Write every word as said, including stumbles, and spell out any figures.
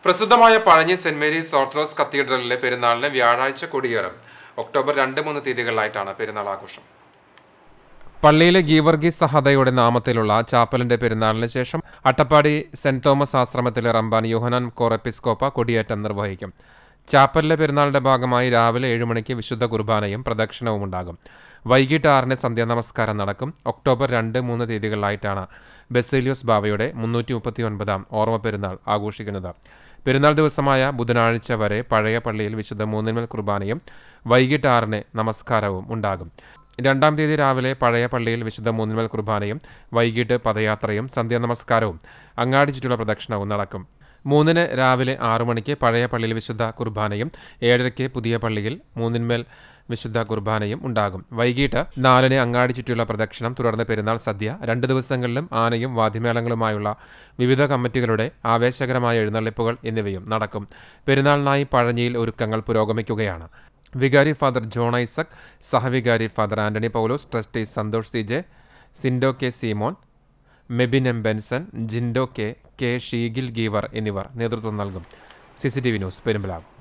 പ്രസിദ്ധമായ Pazhanji saint Mary's orthodox കത്തീഡ്രലിലെ പെരുന്നാളിന് വ്യാഴാഴ്ച കൊടിയേറും. ഒക്ടോബർ രണ്ട് മൂന്ന് തീയതികളിലായിട്ടാണ് പെരുന്നാൾ ആഘോഷം. പള്ളിയിലെ ഗീവർഗീസ് സഹദയുടെ നാമത്തിലുള്ള ചാപ്പലിന്റെ പെരുന്നാളിന് ശേഷം അട്ടപ്പാടി സെന്റ് തോമസ് ആശ്രമത്തിലെ റമ്പാൻ യോഹന്നാൻ കോർ എപ്പിസ്കോപ്പ കൊടിയേറ്റം നിർവഹിക്കും. ചാപ്പലിലെ പെരുന്നാളിന്റെ ഭാഗമായി രാവിലെ ഏഴു മണിക്ക് വിശുദ്ധ കുർബാനയും പ്രദക്ഷിണവും ഉണ്ടാകും. വൈകിട്ട് ആറിന് സന്ധ്യാനമസ്കാരം നടക്കും. ഒക്ടോബർ രണ്ട് മൂന്ന് തീയതികളിലായിട്ടാണ് ബസേലിയോസ് ബാവയുടെ മുന്നൂറ്റി മുപ്പത്തി ഒൻപതാം ഓർമ്മ പെരുന്നാൾ ആഘോഷിക്കുന്നത്. പെരുന്നാൾ ദിവസമായ ബുധനാഴ്ച വരെ പഴയ പള്ളിയിൽ വിശുദ്ധ മൂന്നിന്മേൽ കുർബാനയും വൈകിട്ട് ആറിന് നമസ്കാരവും ഉണ്ടാകും. രണ്ടാം തീയതി രാവിലെ പഴയ പള്ളിയിൽ വിശുദ്ധ മൂന്നിന്മേൽ കുർബാനയും വൈകിട്ട് പദയാത്രയും സന്ധ്യാനമസ്കാരവും അങ്ങാടി ചുറ്റുള്ള പ്രദക്ഷിണവും നടക്കും. മൂന്നിന് രാവിലെ ആറു മണിക്ക് പഴയ പള്ളിയിൽ വിശുദ്ധ കുർബാനയും ഏഴരയ്ക്ക് പുതിയ പള്ളിയിൽ മൂന്നിന്മേൽ വിശുദ്ധ കുർബാനയും ഉണ്ടാകും. വൈകിട്ട് നാലിന് അങ്ങാടി ചുറ്റിയുള്ള പ്രദക്ഷിണം, തുടർന്ന് പെരുന്നാൾ സദ്യ. രണ്ട് ദിവസങ്ങളിലും ആനയും വാദ്യമേളങ്ങളുമായുള്ള വിവിധ കമ്മിറ്റികളുടെ ആവേശകരമായ എഴുന്നള്ളിപ്പുകൾ എന്നിവയും നടക്കും. പെരുന്നാളിനായി പഴഞ്ഞിയിൽ ഒരുക്കങ്ങൾ പുരോഗമിക്കുകയാണ്. വികാരി ഫാദർ ജോൺ ഐസക്, സഹവികാരി father Antony Paulose, trustee Santhosh C J, Sindo K Seemon, Mebin M Benson, Jindo K K Sheegil Geever എന്നിവർ നേതൃത്വം നൽകും. C C T V news, Perumbalavu.